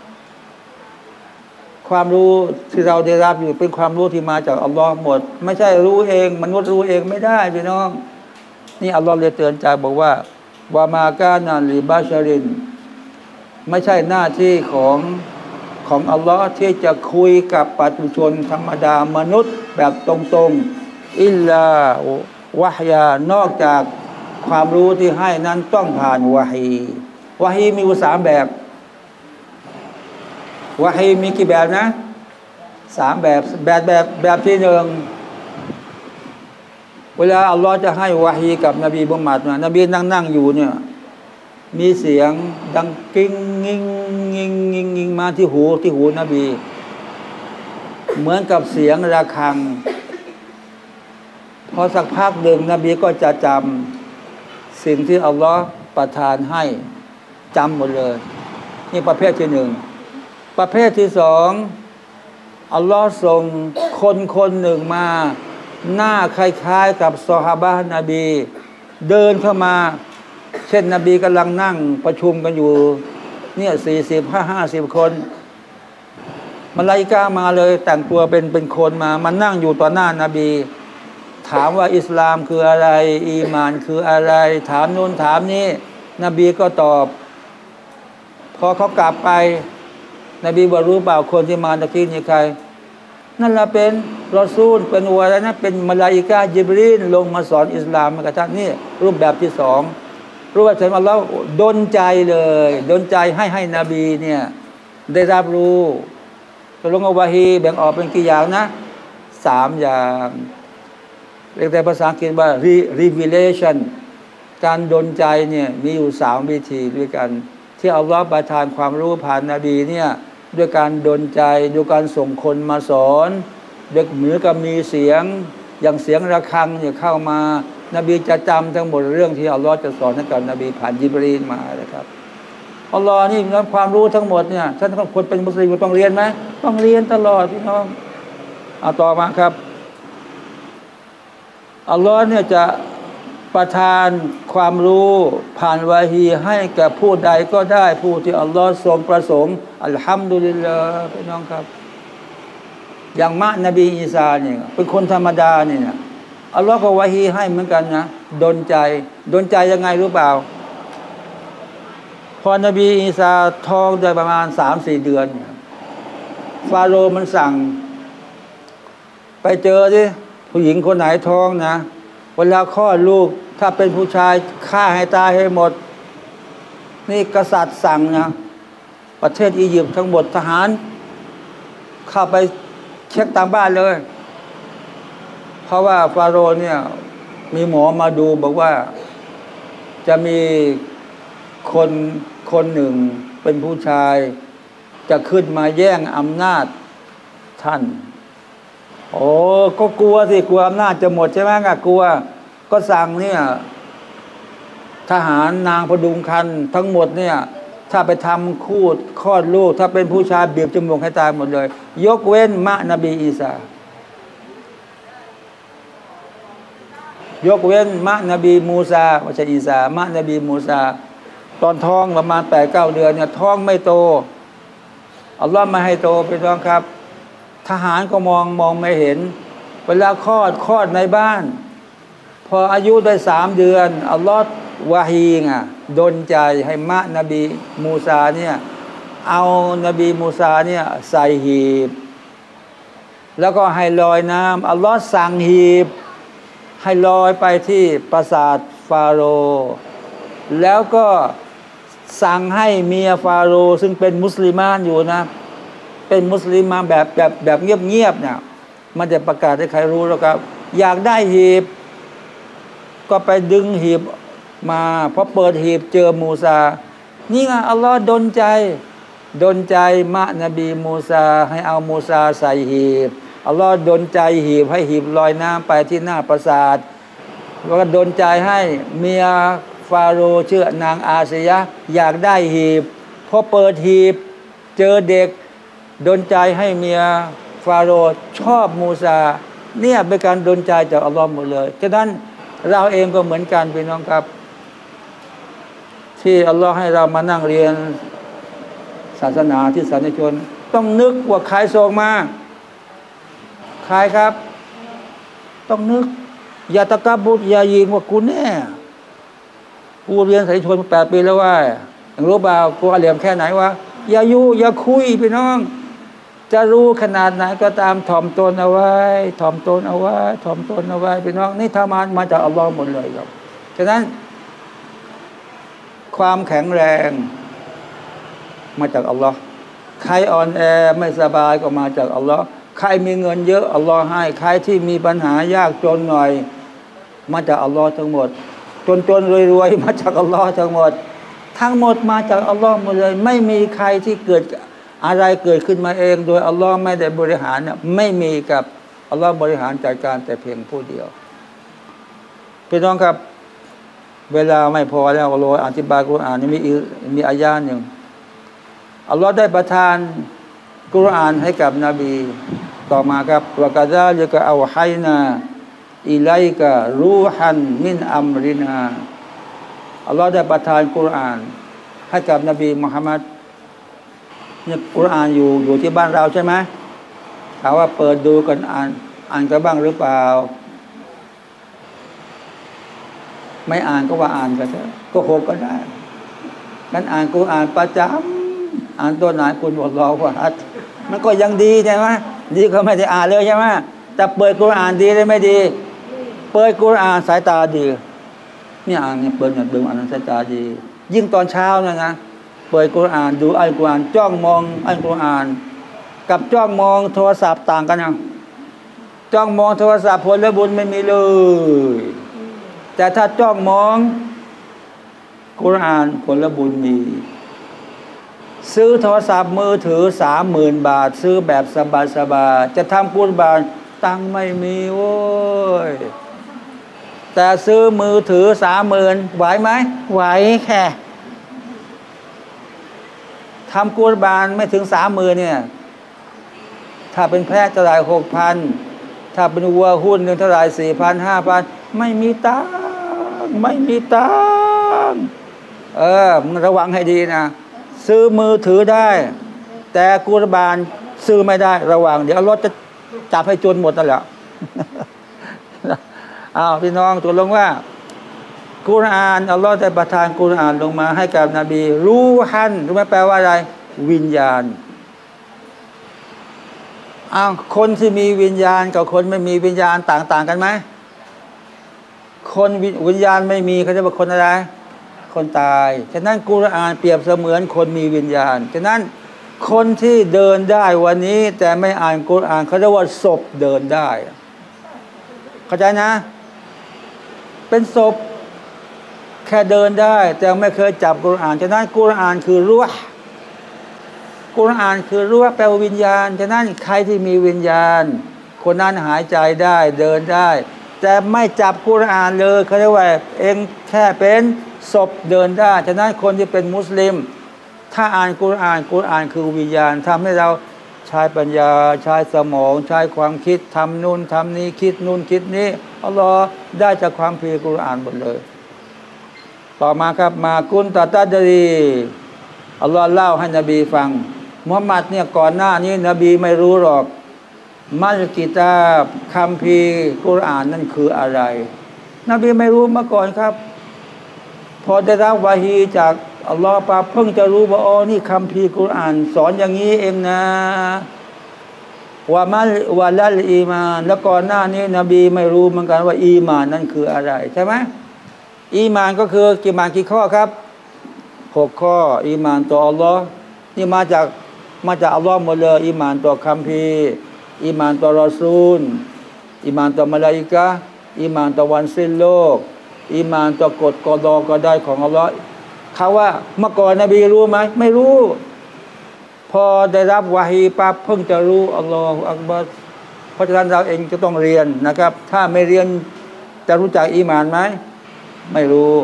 ความรู้ที่เราได้รับอยู่เป็นความรู้ที่มาจากอัลลอฮ์หมดไม่ใช่รู้เองมนุษย์รู้เองไม่ได้พี่น้องนี่อัลลอฮ์เลยเตือนใจบอกว่าวามากานาลิบาชารินไม่ใช่หน้าที่ของอัลลอฮ์ที่จะคุยกับปัจจุชนธรรมดามนุษย์แบบตรงๆอิลลาวะฮยานอกจากความรู้ที่ให้นั้นต้องผ่านวะฮีมีอยู่3 แบบวะฮีมีกี่แบบนะ3 แบบที่1เวลาอัลลอฮ์จะให้วะฮีกับนบีมุฮัมมัดนบีนั่งอยู่เนี่ยมีเสียงดังกิ้งงิงมาที่หูนบีเหมือนกับเสียงระฆังพอสักพักหนึ่งนบีก็จะจำสิ่งที่อัลลอฮ์ประทานให้จำหมดเลยนี่ประเภทที่1ประเภทที่2อัลลอฮ์ส่งคนหนึ่งมาหน้าคล้ายๆกับซอฮาบะห์นบีเดินเข้ามาเช่นนบีกำลังนั่งประชุมกันอยู่เนี่ย40-50 คนมลาอิกะฮ์มาเลยแต่งตัวเป็นคนมานั่งอยู่ต่อหน้านบีถามว่าอิสลามคืออะไรอีหม่านคืออะไรถามโน้นถามนี้นบีก็ตอบพอเขากลับไปนบีบอกรู้เปล่าคนที่มาตะกี้นี่ใครนั่นละเป็นรอซูลเป็นอะไรนะเป็นมลาอิกะฮ์ญิบรีลลงมาสอนอิสลามกับท่านนี่รูปแบบที่2 รู้ว่าอัลลอฮ์ดลใจเลยดลใจให้นบีเนี่ยได้รับรู้ตกลงวะฮีแบ่งออกเป็นกี่อย่างนะ3 อย่างเรียกแต่ภาษาอังกฤษว่า revelation การดลใจเนี่ยมีอยู่3 วิธีด้วยกันที่อัลลอฮ์ประทานความรู้ผ่านนบีเนี่ยด้วยการดลใจด้วยการส่งคนมาสอนเด็กเหมือนกับมีเสียงอย่างเสียงระฆังเนี่ยเข้ามานบีจะจำทั้งหมดเรื่องที่อัลลอฮ์จะสอนให้กับนบีผ่านญิบรีลมานะครับอัลลอฮ์นี่นำความรู้ทั้งหมดเนี่ยท่านคนเป็นมุสลิมต้องเรียนไหมต้องเรียนตลอดพี่น้องเอาต่อมาครับอัลลอฮ์เนี่ยจะประทานความรู้ผ่านวะฮีให้กับผู้ใดก็ได้ผู้ที่อัลลอฮ์ทรงประสงค์อัลฮัมดุลิลลาห์พี่น้องครับอย่างมะนบีอีสาเนี่ยเป็นคนธรรมดาเนี่ยอัลลอฮ์ก็วะฮีให้เหมือนกันนะดลใจยังไงรู้เปล่าพอนบีอีสาท้องได้ประมาณ 3-4 เดือนฟาโรห์มันสั่งไปเจอสิผู้หญิงคนไหนท้องนะเวลาคลอดลูกถ้าเป็นผู้ชายฆ่าให้ตายให้หมดนี่กษัตริย์สั่งนะประเทศอียิปต์ทั้งหมดทหารเข้าไปเช็คตามบ้านเลยเพราะว่าฟาโรห์เนี่ยมีหมอมาดูบอกว่าจะมีคนหนึ่งเป็นผู้ชายจะขึ้นมาแย่งอำนาจท่านโอ้ก็กลัวสิกลัวอำนาจจะหมดใช่ไหมกลัวก็สั่งเนี่ยทหารนางพดุงคันทั้งหมดเนี่ยถ้าไปทำคูดคลอดลูกถ้าเป็นผู้ชายบีบจมูกให้ตายหมดเลยยกเว้นมะนบีอีสายกเว้นมะนบีมูซาไม่ใช่อีสามะนบีมูซาตอนท้องประมาณ 8-9 เดือนเนี่ยท้องไม่โตอัลลอฮ์ไม่ให้โตพี่น้องครับทหารก็มองไม่เห็นเวลาคลอดในบ้านพออายุได้3 เดือนอัลลอฮ์วะฮีดลใจให้มะนบีมูซาเนี่ยเอานบีมูซาเนี่ยใส่หีบแล้วก็ให้ลอยน้ำอัลลอฮ์สั่งหีบให้ลอยไปที่ปราสาทฟาโรห์แล้วก็สั่งให้เมียฟาโรห์ซึ่งเป็นมุสลิมานอยู่นะเป็นมุสลิมานแบบเงียบๆเนี่ยมันจะประกาศให้ใครรู้แล้วครับอยากได้หีบก็ไปดึงหีบมาพอเปิดหีบเจอมูซานี่ไงอัลลอฮ์ดลใจมะนบีมูซาให้เอามูซาใส่หีบอัลลอฮ์ดลใจหีบให้หีบลอยน้ำไปที่หน้าปราสาทแล้วก็ดลใจให้เมียฟาโรห์ชื่อนางอาซียะอยากได้หีบพอเปิดหีบเจอเด็กดลใจให้เมียฟาโรห์ชอบมูซาเนี่ยเป็นการดลใจจากอัลลอฮ์หมดเลยฉะนั้นเราเองก็เหมือนกันพี่น้องครับที่อัลลอฮ์ให้เรามานั่งเรียนศาสนาที่สาธารณชนต้องนึกว่าใครส่งมาใครครับต้องนึกอย่าตะกบุตอย่ายิงว่ากูแน่กูเรียนสาธารณชนมา8 ปีแล้วว่าอย่างรู้เปล่ากูอาเหลี่ยมแค่ไหนวะอย่าคุยพี่น้องจะรู้ขนาดไหนก็ตามถ่อมตนเอาไว้พี่น้องนี่ทำมาจากอัลลอฮ์หมดเลยครับฉะนั้นความแข็งแรงมาจากอัลลอฮ์ใครอ่อนแอไม่สบายก็มาจากอัลลอฮ์ใครมีเงินเยอะอัลลอฮ์ให้ใครที่มีปัญหายากจนหน่อยมาจากอัลลอฮ์ทั้งหมดจนรวยมาจากอัลลอฮ์ทั้งหมดมาจากอัลลอฮ์หมดเลยไม่มีใครที่เกิดอะไรเกิดขึ้นมาเองโดยอัลลอฮ์ไม่ได้บริหารเนี่ยไม่มีกับอัลลอฮ์บริหารจัดการแต่เพียงผู้เดียวพี่น้องครับเวลาไม่พอแล้วอัลลอฮ์อธิบายกุรอานมีอายะหนึ่งอัลลอฮ์ได้ประทานกุรอานให้กับนบีต่อมาครับวะกะซาลิกะเอาไฮนาอิลัยกะรูฮันมินอัมรินาอัลลอฮ์ได้ประทานกุรอานให้กับนบีมุฮัมมัดเนี่ยกุรอานอยู่ที่บ้านเราใช่ไหมถามว่าเปิดดูกันอ่านกันบ้างหรือเปล่าไม่อ่านก็ว่าอ่านกันเถอะก็โหกก็ได้กันอ่านกุรอานประจำอ่านตัวไหนคุณบอกรอว่ามันก็ยังดีใช่ไหมดีก็ไม่ได้อ่านเลยใช่ไหมแต่เปิดกุรอานดีได้ไม่ดีเปิดกุรอานสายตาดีเนี่ยอ่านเนี่ยเปิดเนี่ยเปิดอ่านสายตาดียิ่งตอนเช้านะเปิดกุรอานดูอัลกุรอานจ้องมองอัลกุรอานกับจ้องมองโทรศัพท์ต่างกันนะจ้องมองโทรศัพท์ผลบุญไม่มีเลยแต่ถ้าจ้องมองกุรอานผลบุญมีซื้อโทรศัพท์มือถือ30,000 บาทซื้อแบบสบายๆจะทำกุรบานตังไม่มีโว้ยแต่ซื้อมือถือ30,000ไหวไหมไหวแค่ทำกุรบานไม่ถึง30,000เนี่ยถ้าเป็นแพะเท่าไหร่6,000ถ้าเป็นวัวหุ้นหนึ่งเท่าไหร่4,000 5,000ไม่มีตังไม่มีตังมึงระวังให้ดีนะซื้อมือถือได้แต่กุรบานซื้อไม่ได้ระวังเดี๋ยวรถจะจับให้จนหมดนั่นแหละพี่น้องตัวลงว่ากุรอานอัลลอฮฺได้ประทานกุรอานลงมาให้กับนบีรูฮันรู้ไหมแปลว่าอะไรวิญญาณคนที่มีวิญญาณกับคนไม่มีวิญญาณต่างกันไหมคนวิญญาณไม่มีเขาจะเป็นคนอะไรคนตายฉะนั้นกุรอานเปรียบเสมือนคนมีวิญญาณฉะนั้นคนที่เดินได้วันนี้แต่ไม่อ่านกุรอานเขาเรียกว่าศพเดินได้เข้าใจนะเป็นศพแค่เดินได้แต่ไม่เคยจับกุรอานฉะนั้นกุรอานคือรูห์กุรอานคือรูห์แปลว่าวิญญาณฉะนั้นใครที่มีวิญญาณคนนั้นหายใจได้เดินได้แต่ไม่จับกุรอานเลยเขาเรียกว่าเองแค่เป็นศพเดินได้ฉะนั้นคนที่เป็นมุสลิมถ้าอ่านกุรอานคือวิญญาณทำให้เราใช้ปัญญาใช้สมองใช้ความคิดทำนู่นทำนี้คิดนู่นคิดนี้อัลลอฮ์ได้จากความเพียรกุรอานหมดเลยต่อมาครับมากุนตะตัดรีอัลลอฮ์เล่าให้นบีฟังมุฮัมมัดเนี่ยก่อนหน้านี้นบีไม่รู้หรอกมัลกิตาบคัมภีร์กุรอานนั่นคืออะไรนบีไม่รู้มาก่อนครับพอได้รับวะฮีจากอัลลอฮ์ปาเพิ่งจะรู้ว่าอ๋อนี่คัมภีร์กุรอานสอนอย่างนี้เองนะวะลัลอีมานแล้วก่อนหน้านี้นบีไม่รู้เหมือนกันว่าอีมานนั่นคืออะไรใช่ไหมอีมานก็คือกี่ข้อครับ6 ข้ออีมานต่ออัลลอฮ์นี่มาจากอัลลอฮ์หมดเลยอีมานต่อคัมภีร์อีมานต่อรอซูลอีมานต่อมลาอิกะห์อีมานต่อวันสิ้นโลกอีมานต่อกฎกอฎอก็ได้ของอัลลอฮ์เขาว่าเมื่อก่อนนบีรู้ไหมไม่รู้พอได้รับวะฮีปั๊บเพิ่งจะรู้อัลลอฮฺอักบัรเพราะฉะนั้นเราเองจะต้องเรียนนะครับถ้าไม่เรียนจะรู้จักอีหม่านไหมไม่รู้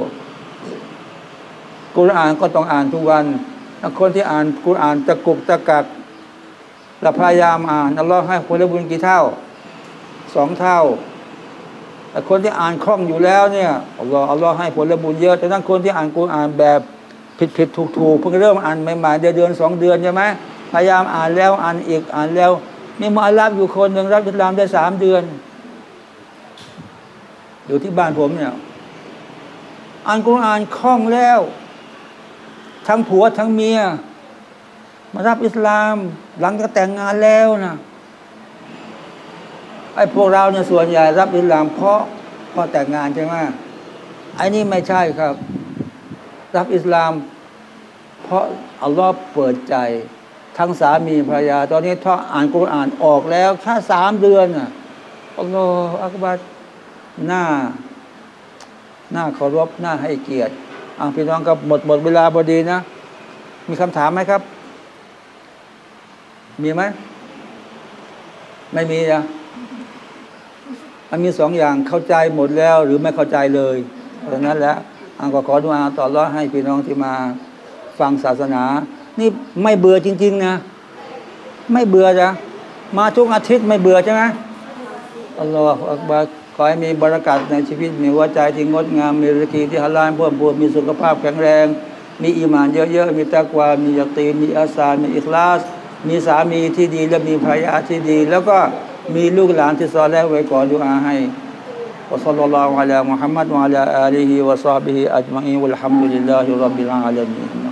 กุรอานก็ต้องอ่านทุกวันคนที่อ่านกุรอานตะกุกตะกักและพยายามอ่านอัลลอฮฺให้ผลบุญกี่เท่า2 เท่าแต่คนที่อ่านคล่องอยู่แล้วเนี่ยอัลลอฮฺให้ผลบุญเยอะแต่นั้นคนที่อ่านกุรอานแบบผิดถูกเพิ่งเริ่มอ่านใหม่ๆเดือน2 เดือนใช่ไหมพยายามอ่านแล้วอ่านอีกอ่านแล้วมีมุอัลลัฟอยู่คนหนึ่งรับอิสลามได้3 เดือนอยู่ที่บ้านผมเนี่ยอ่านกุรอานคล่องแล้วทั้งผัวทั้งเมียมารับอิสลามหลังจากแต่งงานแล้วนะไอ้พวกเราเนี่ยส่วนใหญ่รับอิสลามเพราะแต่งงานใช่ไหมไอ้นี่ไม่ใช่ครับรับอิสลามเพราะอัลลอฮ์เปิดใจทั้งสามีภรรยาตอนนี้ถ้าอ่านกุรอานออกแล้วแค่3 เดือนน่ะอัลลอฮฺอักบัรหน้าเคารพหน้าให้เกียรติพี่น้องครับหมดเวลาพอดีนะมีคำถามไหมครับมีไหมไม่มีนะมันมี2 อย่างเข้าใจหมดแล้วหรือไม่เข้าใจเลยเพราะนั้นแล้วก็ขอดุอาต่ออัลเลาะห์ให้พี่น้องที่มาฟังศาสนานี่ไม่เบื่อจริงๆนะไม่เบื่อจ้ะมาทุกอาทิตย์ไม่เบื่อใช่ไหมอัลลอฮฺอักบัรขอให้มีบารกัตในชีวิตมีหัวใจที่งดงามมีริกีที่ฮาลาลเพิ่มพูนมีสุขภาพแข็งแรงมีอีหม่านเยอะๆมีตักวามียะกีนมีอาซามีอิคลาสมีสามีที่ดีและมีภรรยาที่ดีแล้วก็มีลูกหลานที่ซอลิห์ไว้ขอดุอาให้وصلى الله على محمد وعلى آله وصحبه أجمعين والحمد لله رب العالمين